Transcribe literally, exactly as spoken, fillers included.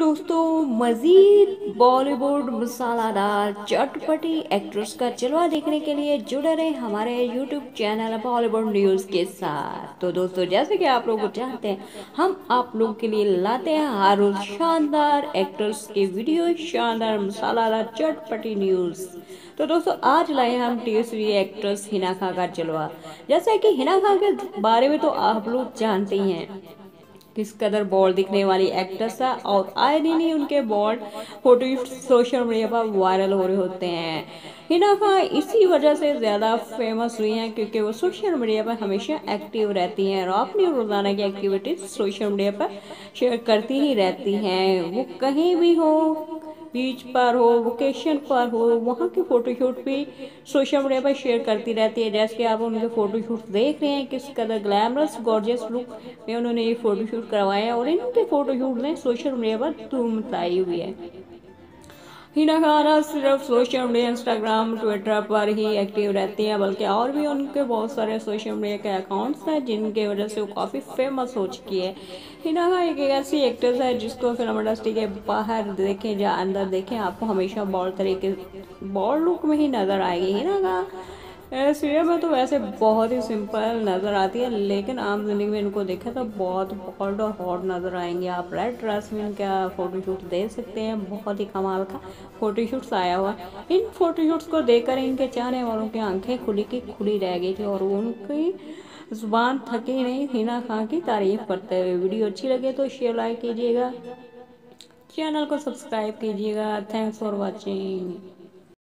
दोस्तों, मज़ीद बॉलीवुड मसालादार चटपटी एक्ट्रेस का जलवा देखने के लिए जुड़े रहे हमारे यूट्यूब चैनल बॉलीवुड न्यूज़ के साथ। तो दोस्तों, जैसे कि आप लोग जानते हैं, हम आप लोग के लिए लाते हैं हर रोज शानदार एक्ट्रेस के वीडियो, शानदार मसालादार चटपटी न्यूज़। तो दोस्तों, आज लाए हम टीएसवी एक्ट्रेस हिना खान का जलवा। जैसा कि हिना खान के बारे में तो आप लोग जानते ही हैं, किस कदर बॉल्ड दिखने वाली एक्ट्रेस है और आए दिन ही उनके बॉल्ड फोटो सोशल मीडिया पर वायरल हो रहे होते हैं। हिना खान इसी वजह से ज़्यादा फेमस हुई हैं क्योंकि वो सोशल मीडिया पर हमेशा एक्टिव रहती हैं और अपनी रोज़ाना की एक्टिविटीज सोशल मीडिया पर शेयर करती ही रहती हैं। वो कहीं भी हो, बीच पर हो, वोकेशन पर हो, वहाँ के फोटोशूट भी सोशल मीडिया पर शेयर करती रहती है। जैसे कि आप उनके फोटोशूट देख रहे हैं, किस कदर ग्लैमरस गॉर्जियस लुक में उन्होंने ये फोटोशूट करवाया और इनके फोटोशूट ने सोशल मीडिया पर धूम मचाई हुई है। हिना खान सिर्फ सोशल मीडिया इंस्टाग्राम ट्विटर पर ही एक्टिव रहती हैं, बल्कि और भी उनके बहुत सारे सोशल मीडिया के अकाउंट्स हैं जिनके वजह से वो काफ़ी फेमस हो चुकी है। हिना खान एक ऐसी एक्ट्रेस है जिसको फिल्म इंडस्ट्री के बाहर देखें या अंदर देखें, आपको हमेशा बॉल्ड तरीके बॉल्ड लुक में ही नज़र आएगी। हिना खान सीरियल में तो वैसे बहुत ही सिंपल नज़र आती है, लेकिन आम जिंदगी में इनको देखें तो बहुत बोल्ड और हॉट नज़र आएंगे। आप रेड ड्रेस में इनका फोटोशूट देख सकते हैं, बहुत ही कमाल का फोटोशूट्स आया हुआ। इन फोटोशूट्स को देखकर इनके चाहने वालों की आंखें खुली की खुली रह गई थी और उनकी जुबान थकी नहीं हिना खान की तारीफ करते हुए। वीडियो अच्छी लगे तो शेयर लाइक कीजिएगा, चैनल को सब्सक्राइब कीजिएगा। Thanks for watching.